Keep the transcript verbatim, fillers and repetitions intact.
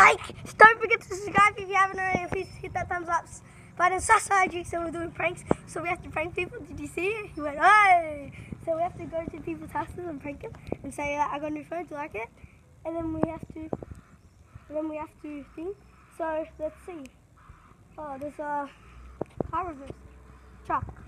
like. Don't forget to subscribe if you haven't already. Please hit that thumbs up. But in Sasa Jukes and we're doing pranks, so we have to prank people. Did you see it? He went, hey! So we have to go to people's houses and prank them and say, uh, I got a new phone, do you like it? And then we have to, and then we have to think. So let's see. Oh, there's a car reverse truck.